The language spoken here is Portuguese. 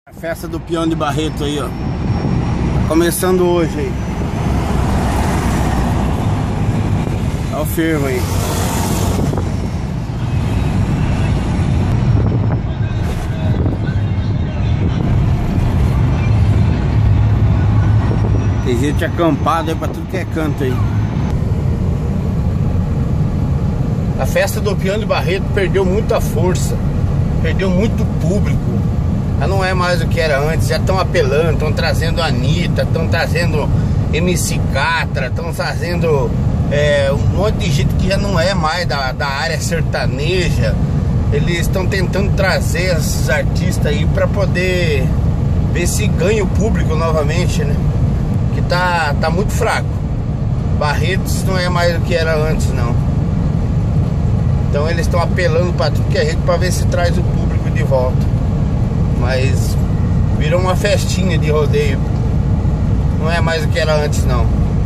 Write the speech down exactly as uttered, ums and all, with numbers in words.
A festa do peão de Barreto aí, ó. Começando hoje aí. Olha o fervo aí. Tem gente acampada aí pra tudo que é canto aí. A festa do peão de Barreto perdeu muita força, perdeu muito público. Já não é mais o que era antes. Já estão apelando, estão trazendo a Anitta, estão trazendo M C Catra, estão trazendo é, um monte de gente que já não é mais da, da área sertaneja. Eles estão tentando trazer esses artistas aí para poder ver se ganha o público novamente, né? Que tá, tá muito fraco. Barretos não é mais o que era antes, não. Então eles estão apelando para tudo que é jeito para ver se traz o público de volta. Mas virou uma festinha de rodeio. Não é mais o que era antes, não.